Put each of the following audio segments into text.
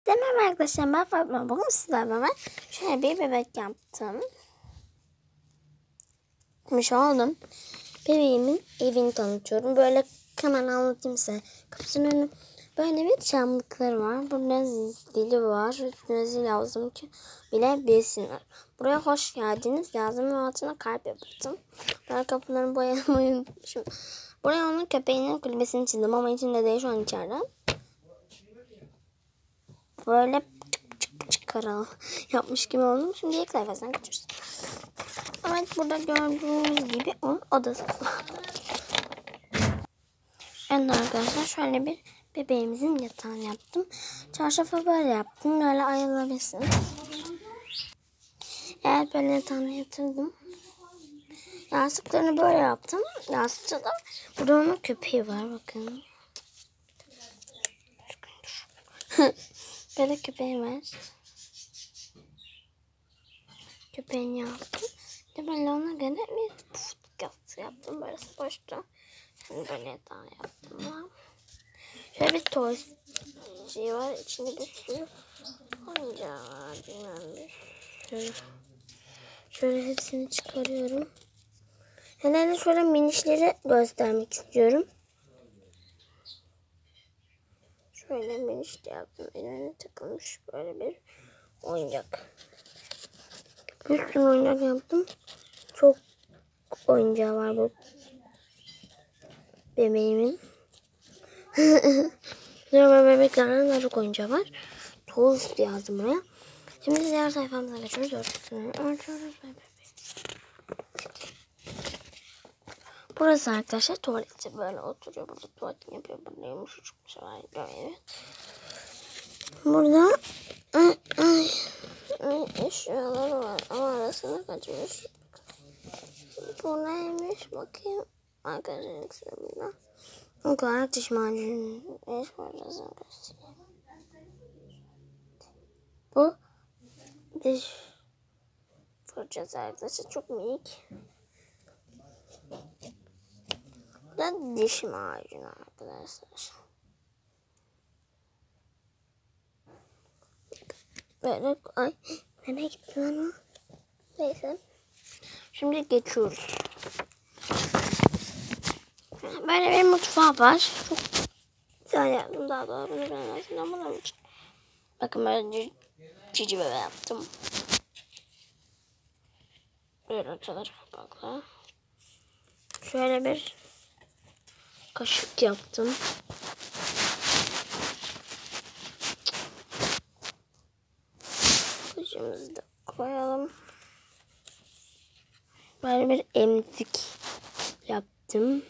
Herkese merhaba arkadaşlar, ben Fatma. Bugün sizlerle şöyle bir bebek yaptım. Yapmış oldum. Bebeğimin evini tanıtıyorum. Böyle hemen anlatayım size. Kapısının önü böyle bir çamlıkları var. Burada dili var. Üstüne zil lazım ki bile bilsinler. Buraya hoş geldiniz yazdım ve altına kalp yaptım. Ben kapıların boyamayı unutmuşum. Buraya onun köpeğinin kulübesini çizdim ama içinde değil, şu an içeride. Böyle çıkaralım yapmış gibi oldum. Şimdi ilk sayfasına geçiyoruz. Evet, burada gördüğünüz gibi onun odası. Evet arkadaşlar, şöyle bir bebeğimizin yatağını yaptım. Çarşafı böyle yaptım. Böyle ayrılabilsin. Evet, böyle yatağını yatırdım. Yastıklarını böyle yaptım. Yastıkta da burada onun köpeği var, bakın. Böyle köpeği var. Köpeğini yaptım. İşte ben ona göre bir pufuduk yastığı yaptım. Böyle boştu. Şimdi böyle daha yaptım. Şöyle bir toy şey var. İçinde bir sürü oyuncağı var. Şöyle hepsini çıkarıyorum. Hemen şöyle minişleri göstermek istiyorum. Şöyle miniş de yaptım. Eline takılmış böyle bir oyuncak. Bir sürü oyuncak yaptım. Çok oyuncağı var bu bebeğimin. Normal bebeklerden daha çok oyuncağı var. Toast yazdım buraya. Şimdi diğer sayfamıza geçiyoruz. Burası arkadaşlar tuvaleti. Böyle oturuyor. Burada tuvaletini yapıyor. Burada yumuşacık bir şey var. Evet. Burada eşyalar var ama arasına kaçmış. Bu neymiş bakayım. Arkadaşlar kısmında. O kadar diş macunu. Diş fırçasını göstereyim. Bu diş fırçası arkadaşlar, çok minik. Bu da diş macunu arkadaşlar. Böyle ay nereye gitti lan o? Neyse. Şimdi geçiyoruz. Böyle bir mutfağı var. Çok güzel yaptım. Daha doğru bunu ben aslında bunun için. Bakın böyle cici bebe yaptım. Böyle açılır kapakla. Şöyle bir kaşık yaptım. Kaşığımızı da koyalım. Böyle bir emzik yaptım.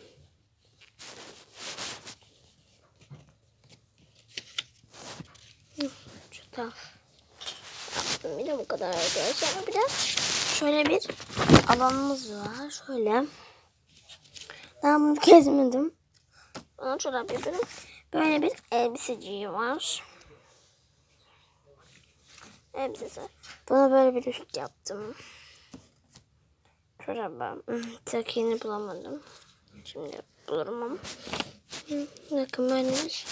Şu taraf yaptım. Bir de bu kadar arkadaşlar. Bir de şöyle bir alanımız var. Şöyle. Daha bunu gezmedim. Onu çorap yapıyorum. Böyle bir elbiseciği var. Elbisesi. Buna böyle bir üst yaptım. Çorabı. Takini bulamadım. Şimdi bulurum ama. Bakın böylemiş.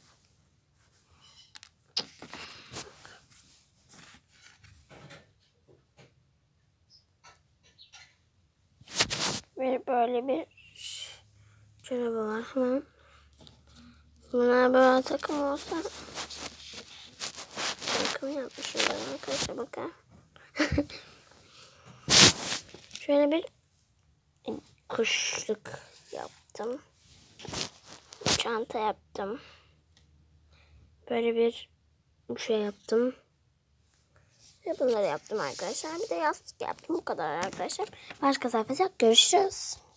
Ve böyle bir çorabı var. Hemen. Bunlar böyle takım olsa. Takım yapmışım ben arkadaşlar, bakın. Şöyle bir kuşluk yaptım. Çanta yaptım. Böyle bir şey yaptım. Ve bunları yaptım arkadaşlar. Bir de yastık yaptım. Bu kadar arkadaşlar. Başka sayfada görüşürüz.